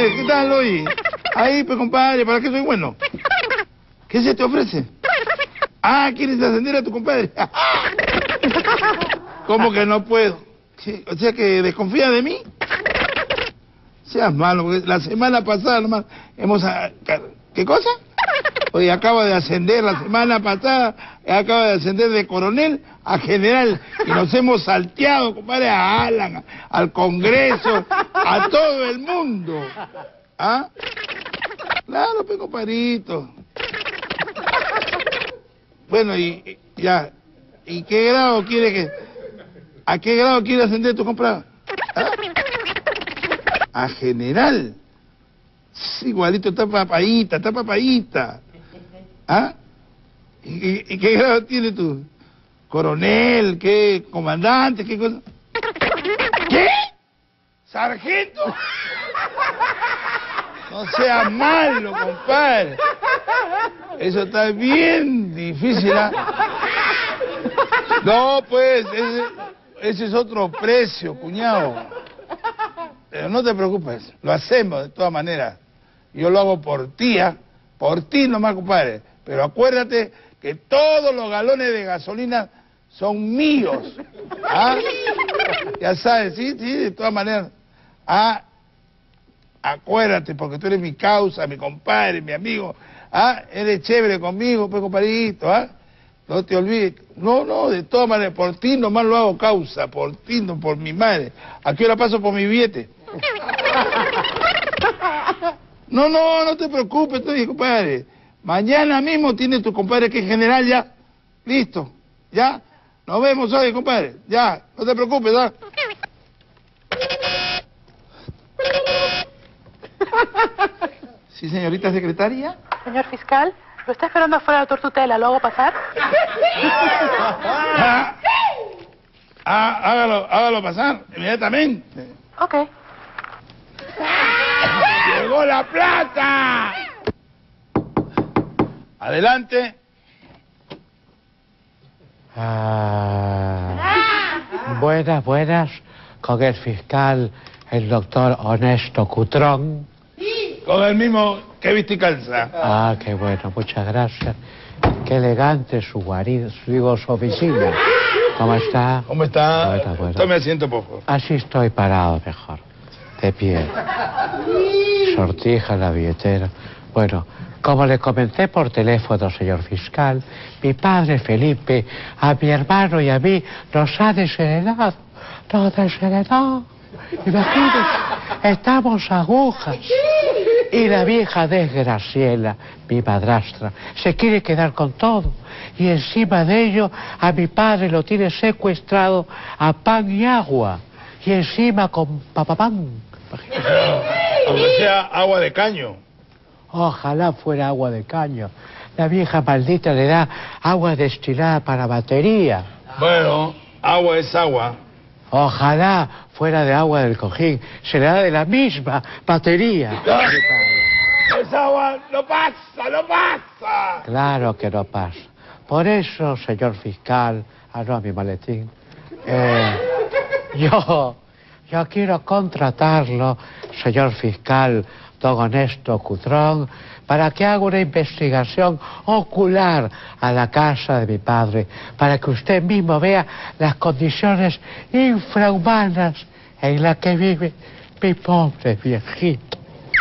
¿qué tal hoy? Ahí, pues, compadre, ¿para qué soy bueno? ¿Qué se te ofrece? Ah, ¿quieres ascender a tu compadre? ¿Cómo que no puedo? ¿Qué? O sea, que desconfía de mí. Seas malo, porque la semana pasada nomás hemos... ¿Qué cosa? Oye, acaba de ascender la semana pasada, acaba de ascender de coronel a general, y nos hemos salteado, compadre, a Alan, al Congreso, a todo el mundo. ¿Ah? Claro, pues, compadrito. Bueno, y ya, ¿y qué grado quiere que... ¿A qué grado quiere ascender tu compadre? ¿Ah? A general. Sí, igualito, está papadita. ¿Ah? ¿Y qué grado tiene tú? ¿Coronel? ¿Qué? ¿Comandante? ¿Qué cosa? ¿Qué? ¿Sargento? No sea malo, compadre. Eso está bien difícil, ¿ah? No, pues, ese es otro precio, cuñado. Pero no te preocupes, lo hacemos de todas maneras. Yo lo hago por ti, ¿ah? Por ti nomás, compadre. Pero acuérdate que todos los galones de gasolina son míos. ¿Ah? Ya sabes, sí, de todas maneras. Ah, acuérdate, porque tú eres mi causa, mi compadre, mi amigo. Ah, eres chévere conmigo, pues, compadrito, ¿ah? No te olvides. No, de todas maneras, por ti nomás lo hago causa, por ti, no por mi madre. ¿A qué hora paso por mi billete? No te preocupes, compadre. Mañana mismo tiene tu compadre que es general ya. Listo, ya. Nos vemos hoy, compadre. Ya, no te preocupes, ¿ah? Sí, señorita secretaria. Señor fiscal, lo está esperando afuera de la tortutela. ¿Lo hago pasar? Hágalo pasar inmediatamente. Ok. ¡Llegó la plata! Adelante. Buenas, con el fiscal, el doctor Honesto Cutrón. Con el mismo que viste y calza. Ah, qué bueno, muchas gracias. Qué elegante su guarida, su oficina. ¿Cómo está? ¿Cómo está? Bueno. Tome asiento, por favor. Así estoy parado mejor, de pie. Sortija la billetera. Bueno, como le comenté por teléfono, señor fiscal, mi padre Felipe, a mi hermano y a mí, nos ha desheredado. Nos desheredó. Imagínense, estamos agujas. Y la vieja desgraciela, mi madrastra, se quiere quedar con todo. Y encima de ello, a mi padre lo tiene secuestrado a pan y agua. Y encima con papapán. Aunque sea agua de caño. Ojalá fuera agua de caño. La vieja maldita le da agua destilada para batería. Bueno, agua es agua. Ojalá fuera de agua del cojín. Se le da de la misma batería. Es agua, no pasa. Claro que no pasa. Por eso, señor fiscal, no, mi maletín, yo quiero contratarlo, señor fiscal don Honesto Cutrón, para que haga una investigación ocular a la casa de mi padre, para que usted mismo vea las condiciones infrahumanas en las que vive mi pobre viejito.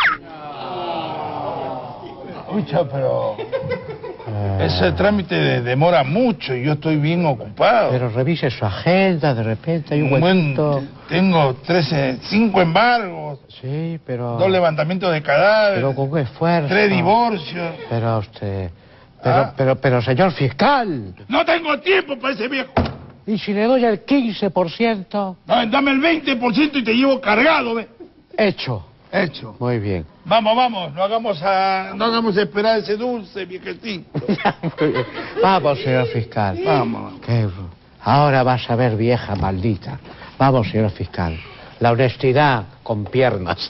Escucha, pero... ese trámite demora mucho y yo estoy bien ocupado. Pero revise su agenda, de repente hay un huequito. Tengo 5 embargos. Sí, pero... 2 levantamientos de cadáveres. Pero con esfuerzo. 3 divorcios. Pero usted... Pero, señor fiscal. No tengo tiempo para ese viejo. ¿Y si le doy el 15%? No, dame el 20% y te llevo cargado, ¿ve? Hecho. Muy bien. Vamos, no hagamos esperar ese dulce, viejecito. Vamos, señor fiscal. Vamos. Ahora vas a ver, vieja maldita. Vamos, señor fiscal. La honestidad con piernas.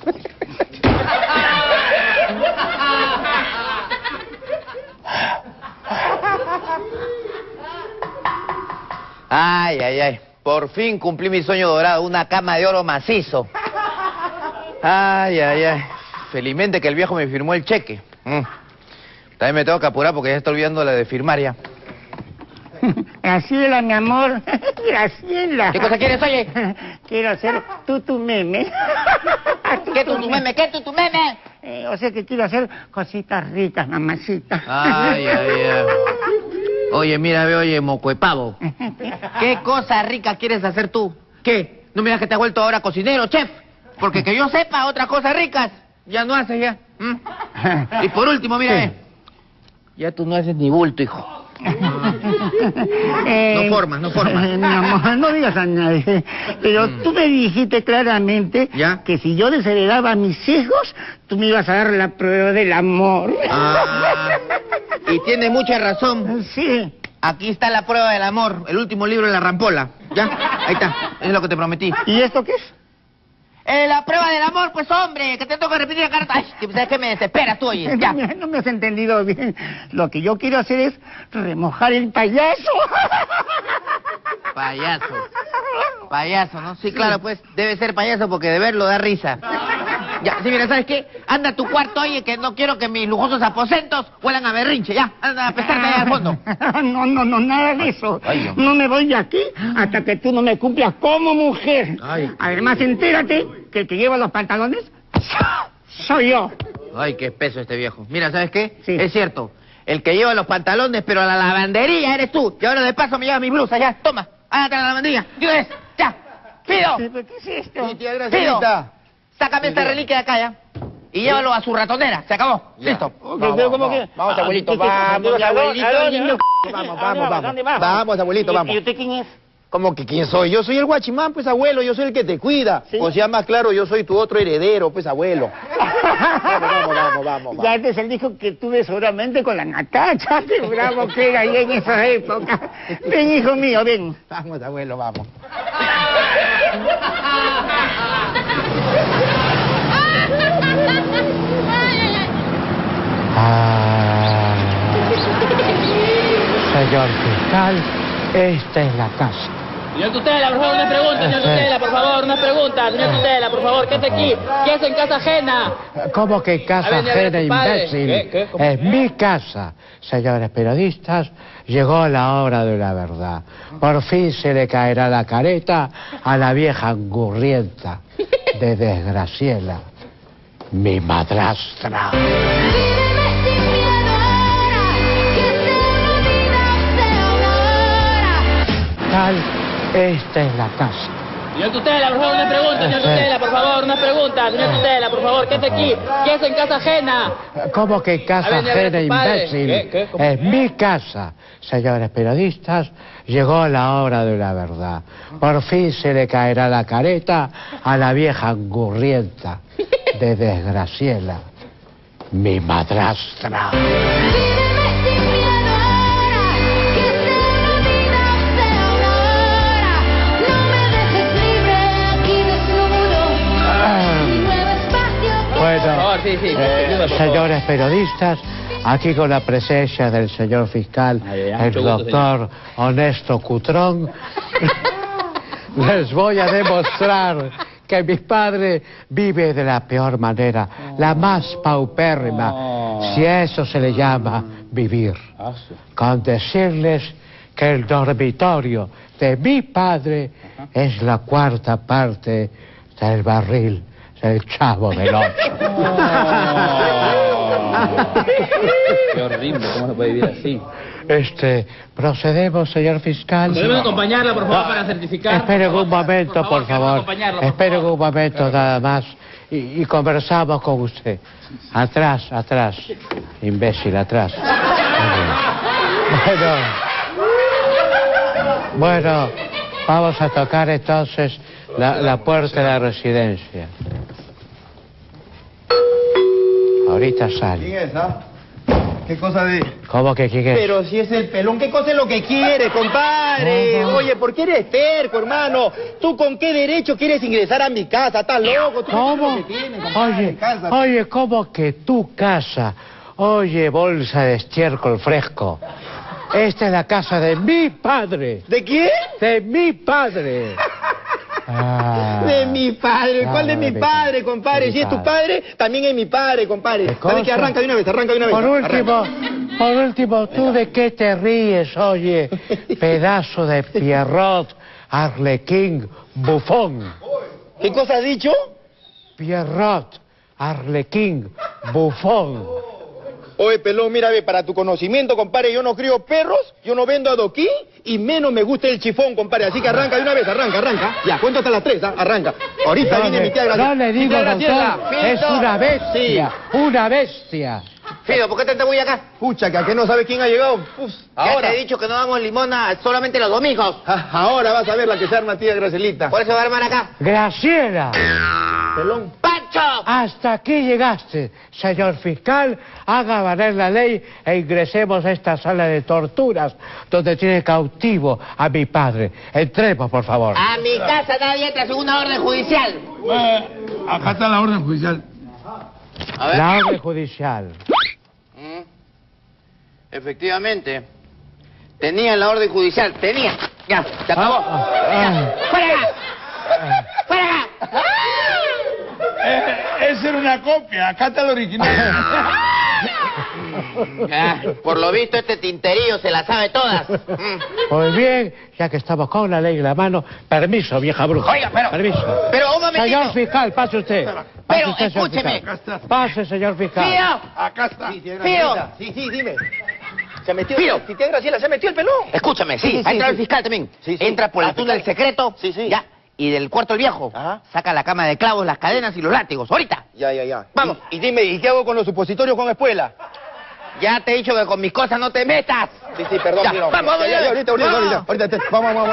Ay. Por fin cumplí mi sueño dorado, una cama de oro macizo. Ay. felizmente que el viejo me firmó el cheque. También me tengo que apurar porque ya estoy olvidando la de firmar ya. Graciela, mi amor. Graciela. ¿Qué cosa quieres, oye? Quiero hacer tu meme. ¿Qué tu meme? ¿Qué tu meme? O sea que quiero hacer cositas ricas, mamacita. Ay. Oye, mira, oye, moco de pavo. ¿Qué cosa rica quieres hacer tú? ¿Qué? ¿No me digas que te has vuelto ahora cocinero, chef? Porque que yo sepa, otras cosas ricas ya no haces ya. Y por último, mira, ya tú no haces ni bulto, hijo. No formas. Mi amor, no digas a nadie. Pero tú me dijiste claramente que si yo desheredaba mis hijos, tú me ibas a dar la prueba del amor. Y tiene mucha razón. Sí. Aquí está la prueba del amor, el último libro de la rampola. ¿Ya? Ahí está, es lo que te prometí. ¿Y esto qué es? La prueba del amor, pues hombre, que te tengo que repetir la carta. Ay, ¿sabes qué me desesperas tú, oye? Ya. No me has entendido bien. Lo que yo quiero hacer es remojar el payaso. Payaso, ¿no? Sí, claro, pues debe ser payaso porque de verlo da risa. Ya, sí, mira, ¿sabes qué? Anda a tu cuarto, oye, que no quiero que mis lujosos aposentos huelan a berrinche. Ya, anda a pescarte allá al fondo. No, nada de eso. Ay, no me voy de aquí hasta que tú no me cumplas como mujer. Ay. Además, entérate que el que lleva los pantalones soy yo. Ay, qué espeso este viejo. Mira, ¿sabes qué? Sí. Es cierto. El que lleva los pantalones, pero a la lavandería eres tú. Y ahora de paso me lleva mis blusas, ya. Toma, ándate a la lavandería. ¿Qué ya. Pido. ¿Qué es esto? Sí, tía, Gracielita. Sácame esta reliquia de acá, ya. Y llévalo a su ratonera. Se acabó. Ya. Listo. Vamos, abuelito. Vamos, abuelito. Vamos, abuelito, vamos. ¿Y usted quién es? ¿Cómo que quién soy? Yo soy el guachimán, pues, abuelo. Yo soy el que te cuida. ¿Sí? O sea, más claro, yo soy tu otro heredero, pues, abuelo. Vamos. Ya antes él dijo que tuve seguramente con la Natacha. Qué bravo que era ahí en esa época. Ven, hijo mío, ven. Vamos, abuelo, vamos. Señor fiscal, esta es la casa. Señor Tutela, por favor, una pregunta, señor Tutela, por favor, una pregunta, señor Tutela, por favor, ¿qué hace aquí? ¿Qué hace en casa ajena? ¿Cómo que en casa A ver, ajena, tu padre. imbécil? ¿Qué? ¿Cómo? Es mi casa. Señores periodistas, llegó la hora de la verdad. Por fin se le caerá la careta a la vieja angurrienta de Desgraciela, mi madrastra. Esta es la casa. Señor Tutela, por favor, una pregunta, señor Tutela, por favor, una pregunta, señor Tutela, por favor, ¿qué hace aquí? ¿Qué hace en casa ajena? ¿Cómo que en casa A ver, ajena, tu padre. imbécil? ¿Qué? ¿Cómo? Es mi casa. Señores periodistas, llegó la hora de la verdad. Por fin se le caerá la careta a la vieja angurrienta de Desgraciela, mi madrastra. Bueno, Por favor, sí, por favor. señores periodistas, aquí con la presencia del señor fiscal, el mucho gusto, doctor Honesto Cutrón, les voy a demostrar que mi padre vive de la peor manera, la más paupérrima, si a eso se le llama vivir. Con decirles que el dormitorio de mi padre es la cuarta parte del barril del Chavo del Ocho. Qué horrible, ¿cómo se puede vivir así? Procedemos, señor fiscal. ¿Podemos acompañarla, por favor, para certificar? Esperen un momento, por queremos favor. acompañarlo, por Esperen favor. un momento nada más y conversamos con usted. Atrás, imbécil, atrás. Bueno, vamos a tocar entonces la puerta de la residencia. Ahorita sale. ¿Quién es, ah? ¿Qué cosa de...? ¿Cómo que quién es? Pero si es el pelón, ¿qué cosa es lo que quiere, compadre? No. Oye, ¿por qué eres terco, hermano? ¿Tú con qué derecho quieres ingresar a mi casa? ¿Estás loco? ¿Tú ¿Cómo? qué tienes, compadre? Cálmate. Oye, ¿cómo que tu casa? Oye, bolsa de estiércol fresco. Esta es la casa de mi padre. ¿De quién? De mi padre. De mi padre. ¿Cuál de mi padre, compadre? Si es tu padre, también es mi padre, compadre. ¿Sabes qué? Arranca de una vez, arranca de una vez. Por último, ¿tú de qué te ríes, oye? Pedazo de Pierrot, Arlequín, bufón. ¿Qué cosa has dicho? Pierrot, Arlequín, bufón. Oye, pelón, mira, ve, para tu conocimiento, compadre, yo no crío perros, yo no vendo adoquín y menos me gusta el chifón, compadre. Así que arranca de una vez, arranca. Ya, cuento hasta las 3, ¿ah? Arranca. Ahorita viene mi tía Graciela. No le digo, doctor, es una bestia, una bestia. Fido, ¿por qué te voy acá? Pucha, que a qué no sabes quién ha llegado. Ahora te he dicho que no damos limona solamente los domingos. Ahora vas a ver la que se arma tía Gracielita. Por eso va a armar acá. Graciela. Pelón. ¡Pancho! Hasta aquí llegaste, señor fiscal. Haga valer la ley e ingresemos a esta sala de torturas donde tiene cautivo a mi padre. Entremos, por favor. A mi casa nadie entra sin una orden judicial. Acá está la orden judicial. A ver. La orden judicial. Efectivamente. Tenía la orden judicial, tenía. Ya, se acabó. ¡Fuera! ¡Fuera! Esa era una copia, acá está el original. Por lo visto este tinterillo se la sabe todas. Muy bien, ya que estamos con la ley en la mano, permiso, vieja bruja. Oiga, permiso. Pero un momentito. Señor fiscal, pase usted. Pero usted, señor escúcheme. fiscal. Pase, señor fiscal. ¡Fío! Acá está. ¡Fío! Sí, dime. Se metió. Fío. Si tía Graciela se metió el pelón. Escúchame, sí, ha entrado el fiscal también. Sí. Entra por el túnel secreto. Sí. Ya. Y del cuarto del viejo, Ajá. saca la cama de clavos, las cadenas y los látigos. ¡Ahorita! Ya. Vamos. Y dime, ¿y qué hago con los supositorios con espuela? Ya te he dicho que con mis cosas no te metas. Sí, perdón. Ya, Mira, vamos. Ahorita. Vamos.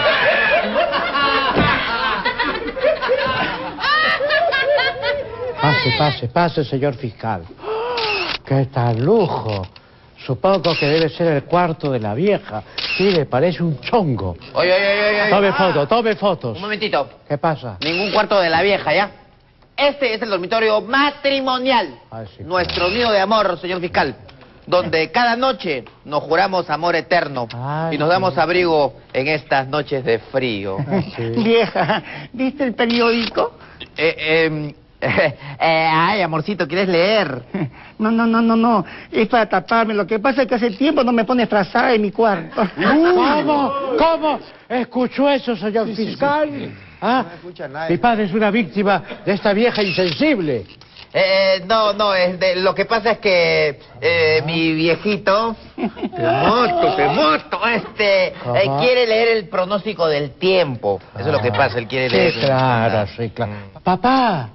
Pase, señor fiscal. ¡Qué tal lujo! Supongo que debe ser el cuarto de la vieja. Sí, le parece un chongo. Oye. Tome fotos. Un momentito. ¿Qué pasa? Ningún cuarto de la vieja, ¿ya? Este es el dormitorio matrimonial. Sí, Nuestro nido de amor, señor fiscal. Donde cada noche nos juramos amor eterno. Y nos damos abrigo en estas noches de frío. Vieja, ¿viste el periódico? Ay, amorcito, ¿quieres leer? No. Es para taparme. Lo que pasa es que hace tiempo no me pone frazada en mi cuarto. ¿Cómo? ¿Escuchó eso, señor fiscal? ¿Ah? No escucha nadie. Mi padre es una víctima de esta vieja insensible. No, lo que pasa es que mi viejito, te moto, quiere leer el pronóstico del tiempo. Eso es lo que pasa, él quiere leer. Sí, claro. Papá,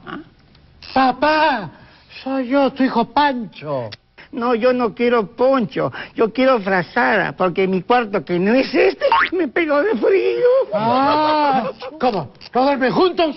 soy yo, tu hijo Pancho. No, yo no quiero poncho, yo quiero frazada, porque mi cuarto, que no es este, me pegó de frío. ¿Cómo? ¿No duermen juntos?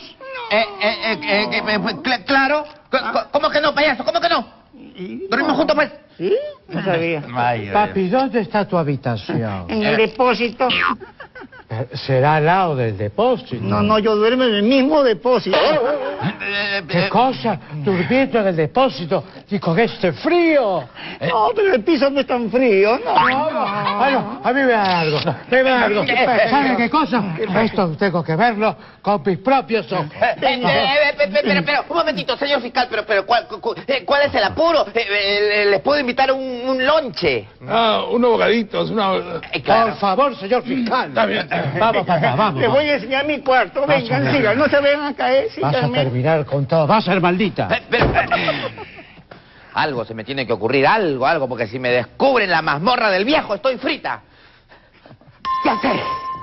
Claro. ¿Cómo que no, payaso? ¿Cómo que no? ¿Dormimos juntos, pues? ¿Sí? No sabía. Papi, ¿dónde está tu habitación? En el depósito. Será al lado del depósito. No, yo duermo en el mismo depósito. ¿Qué cosa? Durmiendo en el depósito y con este frío. No, pero el piso no es tan frío, ¿no? Bueno, a mí me da algo. ¿Sabe qué cosa? Esto tengo que verlo con mis propios ojos. Pero, un momentito, señor fiscal, pero ¿cuál es el apuro? ¿Les puedo invitar un lonche? Unos bocaditos, Por favor, señor fiscal. Está bien. Vamos, papá, vamos. Les voy a enseñar mi cuarto. Vengan, sigan, no se vayan a caer. Vas a terminar con todo. Vas a ser maldita. Algo se me tiene que ocurrir, algo, porque si me descubren la mazmorra del viejo, estoy frita. Ya sé.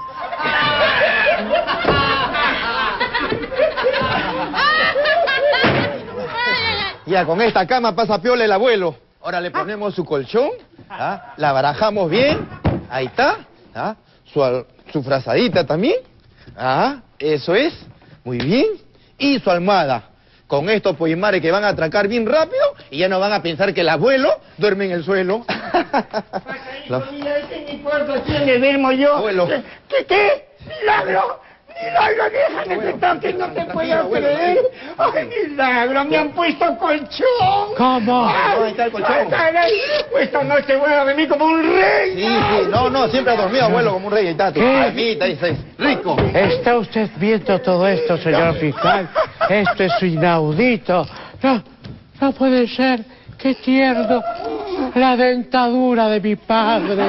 Ya, con esta cama pasa piola el abuelo. Ahora le ponemos su colchón, la barajamos bien, ahí está, su frazadita también, eso es, muy bien, y su almohada. Con estos poimares que van a atracar bien rápido y ya no van a pensar que el abuelo duerme en el suelo. Mira, este es mi cuarto, aquí donde duermo yo. Abuelo. ¿Qué? ¡Milagro! ¡Milagro, déjame que toque, no te puedo creer! ¡Ay, milagro! ¡Me han puesto colchón! ¿Cómo? Ay, ¿Dónde está el colchón? Esta noche voy a dormir como un rey. Sí, No, siempre ha dormido, abuelo, como un rey. Ahí está, tu palmita, ahí, rico. ¿Está usted viendo todo esto, señor fiscal? Esto es inaudito. No puede ser. ¡Qué tierno! La dentadura de mi padre.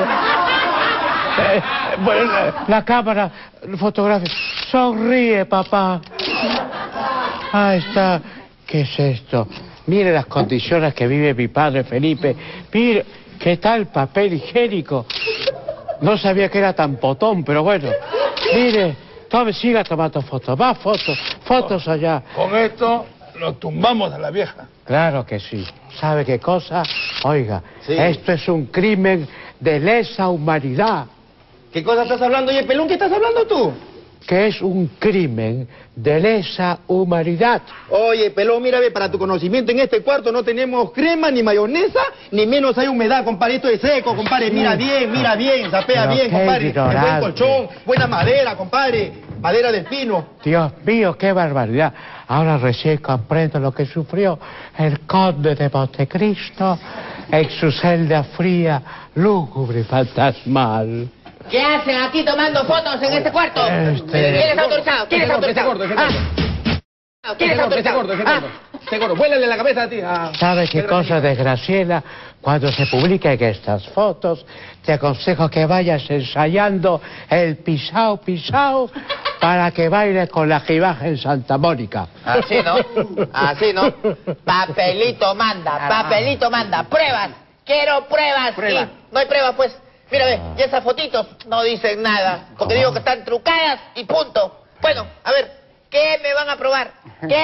Bueno, la cámara fotográfica. Sonríe, papá. Ahí está. ¿Qué es esto? Mire las condiciones que vive mi padre Felipe. Mire, ¿qué tal papel higiénico? No sabía que era tan potón, pero bueno. Mire, siga tomando fotos. Más fotos allá. Con esto lo tumbamos a la vieja. Claro que sí. ¿Sabe qué cosa? Oiga, sí. Esto es un crimen de lesa humanidad. ¿Qué cosa estás hablando? Oye, pelón, ¿qué estás hablando tú? Que es un crimen de lesa humanidad. Oye, pelón, mira, ve, para tu conocimiento, en este cuarto no tenemos crema, ni mayonesa, ni menos hay humedad, compadre. Esto es seco, compadre. Mira bien, sapea bien, compadre. Buen colchón, buena madera, compadre. Madera del pino. Dios mío, qué barbaridad. Ahora recién comprendo lo que sufrió el conde de Montecristo en su celda fría, lúgubre y fantasmal. ¿Qué hacen aquí tomando fotos en este cuarto? ¿Quién es autorizado? ¿Quién es autorizado? ¿Quién es autorizado? Ese gordo, vuélale la cabeza a ti. ¿Sabe qué cosa, desgraciela? Cuando se publiquen estas fotos, te aconsejo que vayas ensayando el pisao para que bailes con la jibaja en Santa Mónica. Así no. Papelito manda. Pruebas. Quiero pruebas. Prueba. No hay pruebas, pues. Mira, ve, y esas fotitos no dicen nada, porque digo que están trucadas y punto. Bueno, a ver, ¿qué me van a probar?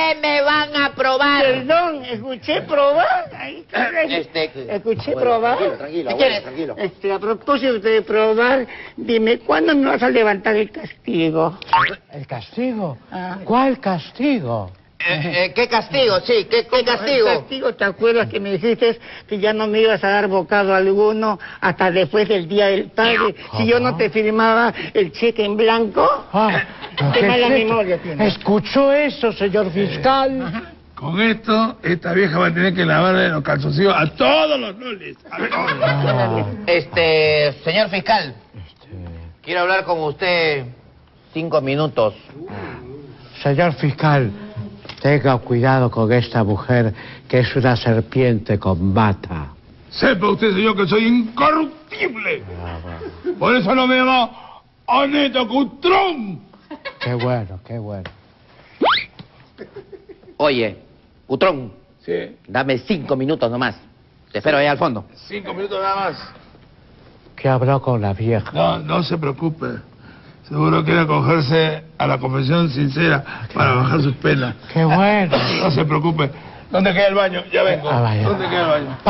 Perdón, escuché probar. Escuché probar. Tranquilo. A propósito de probar, dime, ¿cuándo me vas a levantar el castigo? ¿El castigo? ¿Cuál castigo? ¿Qué castigo? Sí, ¿qué castigo? ¿El castigo? ¿Te acuerdas que me dijiste que ya no me ibas a dar bocado alguno hasta después del Día del Padre si yo no te firmaba el cheque en blanco? Qué mala memoria tienes. ¿Escuchó eso, señor fiscal? Con esto, esta vieja va a tener que lavarle los calzoncillos a todos los noles. Señor fiscal, quiero hablar con usted 5 minutos. Señor fiscal, tenga cuidado con esta mujer que es una serpiente con bata. Sepa usted, señor, que soy incorruptible. Por eso no me llamo Oneto Cutrón. Qué bueno. Oye, Cutrón. Sí. Dame 5 minutos nomás. Te espero allá al fondo. 5 minutos nada más. ¿Qué habló con la vieja? No se preocupe. Seguro quiere acogerse a la confesión sincera para bajar sus penas. ¡Qué bueno! No se preocupe. ¿Dónde queda el baño? Ya vengo. ¿Dónde queda el baño?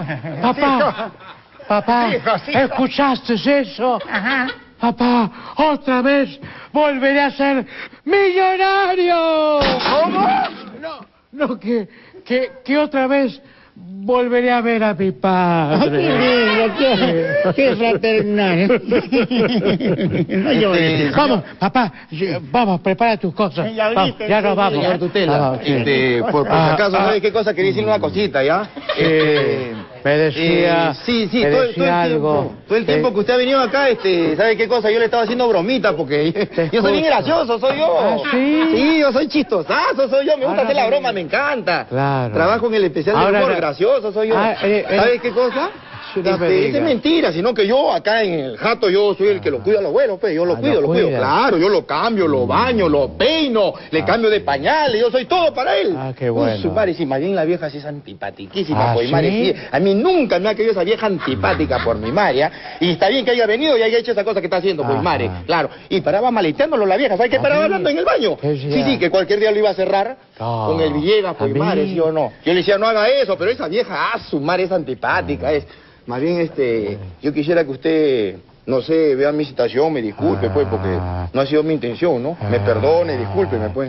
Papá, ¿escuchaste eso? Ajá. Papá, otra vez volveré a ser millonario. ¿Cómo? No, que otra vez volveré a ver a mi padre. ¡Qué fraternal! No llores. Vamos, papá, vamos, prepara tus cosas. Ya nos vamos. Señor tutela, por si acaso, ¿sabes qué cosa? Quería decirle una cosita, ¿ya? Me decía... Sí, todo el tiempo que usted ha venido acá, ¿sabe qué cosa? Yo le estaba haciendo bromita porque yo soy bien gracioso, soy yo. ¿Ah, sí? Sí, yo soy chistosazo, soy yo. Me gusta hacer la broma, me encanta. Claro. Trabajo en el especial de humor, gracioso soy yo. ¿Sabe qué cosa? Es mentira, sino que yo acá en el jato yo soy el que lo cuida a los abuelos, pues, yo lo cuido. Claro, yo lo cambio, lo baño, lo peino, le cambio de pañales, yo soy todo para él. Qué bueno. Su madre, sí, más bien la vieja sí es antipatiquísima, por mi madre, sí. A mí nunca me ha querido esa vieja antipática por mi madre, y está bien que haya venido y haya hecho esa cosa que está haciendo por mi madre, claro. Y paraba maleteándolo la vieja, ¿sabes qué? Paraba hablando en el baño. Sí, que cualquier día lo iba a cerrar con el Villegas, por mi madre, ¿sí o no? Yo le decía, no haga eso, pero esa vieja, su madre es antipática, es... Más bien, yo quisiera que usted, no sé, vea mi situación, me disculpe, pues, porque no ha sido mi intención, ¿no? Me perdone, discúlpeme, pues.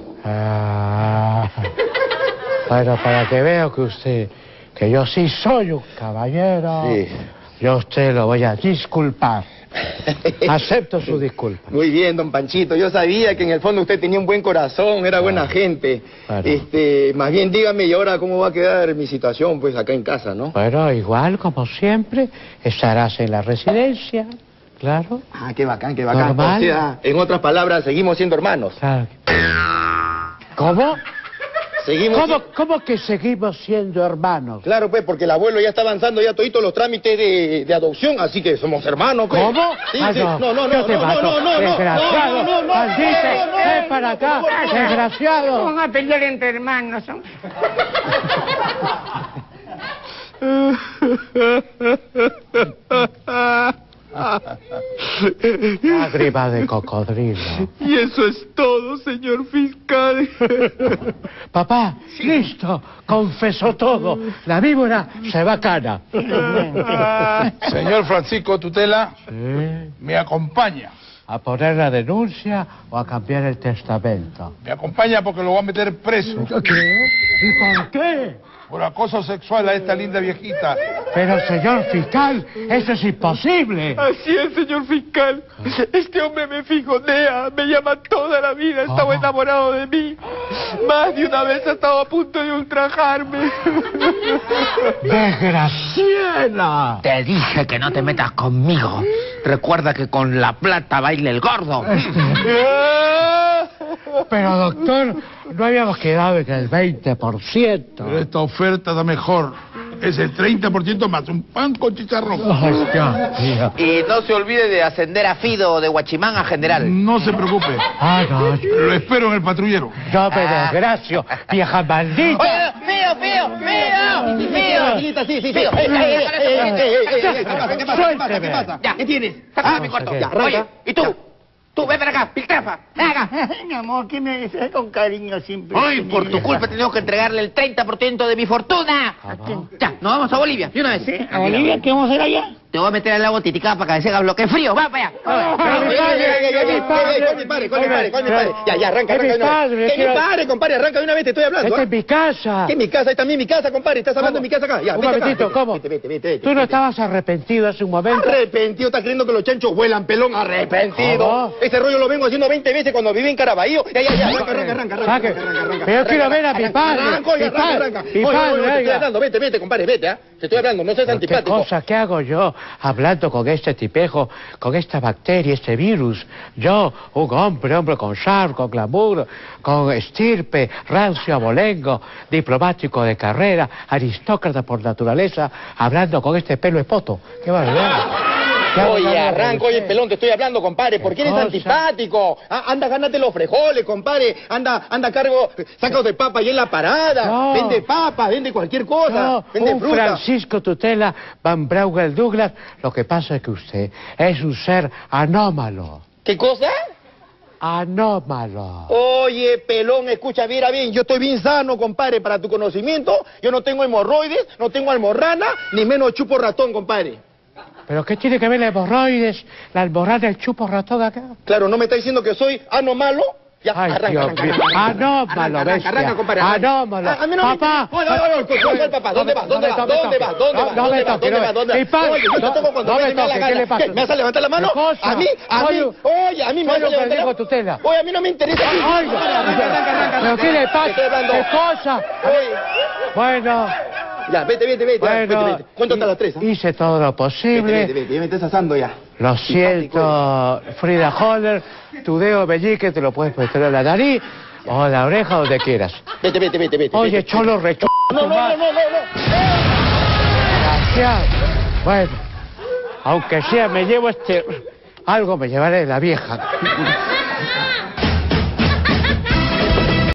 Bueno, para que vea que yo sí soy un caballero, yo a usted lo voy a disculpar. Acepto su disculpa. Muy bien, don Panchito. Yo sabía que en el fondo usted tenía un buen corazón, era buena gente. Claro. Más bien dígame, ¿y ahora cómo va a quedar mi situación, pues, acá en casa, no? Bueno, igual, como siempre, estarás en la residencia, claro. Ah, qué bacán, qué bacán. Normal. O sea, en otras palabras, seguimos siendo hermanos. Claro. ¿Cómo? Seguimos... ¿Cómo que seguimos siendo hermanos? Claro, pues, porque el abuelo ya está avanzando ya toditos los trámites de adopción, así que somos hermanos, pues. ¿Cómo? Sí, Ah, sí. no. Yo te mato. Desgraciado. Maldito. Ven para acá. Desgraciado. Vamos a pelear entre hermanos. ¿No? Lágrima de cocodrilo. Y eso es todo, señor fiscal. Papá, listo. Confesó todo. La víbora se va cana. Señor Francisco Tutela, Sí. me acompaña. ¿A poner la denuncia o a cambiar el testamento? Me acompaña porque lo voy a meter preso ¿Qué? ¿Y por qué? por acoso sexual a esta linda viejita. Pero, señor fiscal, eso es imposible. Así es, señor fiscal. Este hombre me fijonea, me llama toda la vida, estaba enamorado de mí. Más de una vez ha estado a punto de ultrajarme. ¡Desgraciada! Te dije que no te metas conmigo. Recuerda que con la plata baila el gordo. Pero, doctor, no habíamos quedado en el 20%. Pero esta oferta da mejor. Es el 30% más un pan con chicharrón. Ay, Dios mío. Y no se olvide de ascender a Fido de Huachimán a general. No se preocupe. Ay, no, Lo espero en el patrullero. no me desgracio, vieja maldita. Oye, Fío. Tranquilita, sí. Fío. ¿Qué pasa? ¿Qué pasa? Ya, ¿qué tienes? Sácame de mi cuarto. ¿qué? Ya, oye, ¿y tú? Tú, ven para acá, piltrafa. Ven acá. Mi amor, ¿qué me dices con cariño siempre? Ay, por tu culpa tenemos que entregarle el 30% de mi fortuna. Ya, nos vamos a Bolivia, de una vez. ¿Sí? ¿A Bolivia? ¿Qué vamos a hacer allá? Te voy a meter al lago Titicaca para que se haga bloque frío. Va para allá. Con mi padre. Ya, arranca Es mi de una padre, vez. Que quiero- mi padre, compadre, arranca de una vez, te estoy hablando. Esta es mi casa. ¿Qué es mi casa? Ahí también mi casa, compadre. Estás hablando de mi casa acá. Ya, Un vete acá. momentito, ¿cómo? Vete. ¿Tú no estabas arrepentido hace un momento? Arrepentido, ¿estás creyendo que los chanchos vuelan, pelón? Arrepentido. ¿Cómo? Ese rollo lo vengo haciendo 20 veces cuando viví en Caraballo. Ya, arranca. Saque. Pero yo quiero ver a mi padre. Arranca. Mi padre, Oye, te oiga. estoy hablando, vete, compadre, vete, ¿ah? Te estoy hablando, no seas Pero ¿qué antipático. cosa? ¿Qué hago yo hablando con este tipejo, con esta bacteria, este virus? Yo, un hombre con charme, con glamour, con estirpe, rancio abolengo, diplomático de carrera, aristócrata por naturaleza, hablando con este pelo de poto. ¡Qué barbaridad! ¿Qué hago yo Oye, hablando con arranco, oye, usted? pelón, te estoy hablando, compadre. ¿Por qué eres cosa? antipático? Ah, anda, gánate los frijoles, compadre. Anda a cargo, sacos de papa ahí en la parada. No. Vende papas, vende cualquier cosa. No, Vende un fruta. Francisco Tutela Van Braugel Douglas. Lo que pasa es que usted es un ser anómalo. ¿Qué cosa? Anómalo. Oye, pelón, escucha, mira bien, yo estoy bien sano, compadre, para tu conocimiento. Yo no tengo hemorroides, no tengo almorrana, ni menos chupo ratón, compadre. ¿Pero qué tiene que ver la hemorroides, la almorrana, el chupo ratón acá? Claro, ¿no me está diciendo que soy anómalo? Ya, Ay, arranca, Dios arranca, mío. arranca. Anómalo, bestia. Arranca, compadre. arranca. Anómalo. A mí no me Papá. interesa. Oye, papá, ¿dónde vas? ¿Dónde vas? No me ¿Dónde vas? toque. ¿Dónde vas? No me ¿Dónde vas? toque, ¿Dónde no. vas? ¿Dónde Mi vas? padre, Oye, yo te no, toco cuando no me me da la toque, ¿qué gana. le pasa? ¿Qué? ¿Me vas a levantar la mano? ¿Qué cosa? ¿A mí? Soy un- Oye, a mí me vas soy a un levantar la pendejo mano. tutela. Oye, a mí no me interesa. Oiga, ¿pero qué le Te estoy pasa? hablando. ¿Qué cosa? Oye, Bueno, ya, vete. bueno. Vete. ¿Cuánto hasta las 3? Hice todo lo posible. Vete, ya me estás asando ya. Lo siento, Frida Holler, tu dedo meñique te lo puedes meter en la nariz o en la oreja, donde quieras. Vete. Oye, cholo recho. No. Gracias. Bueno, aunque sea me llevo algo me llevaré de la vieja.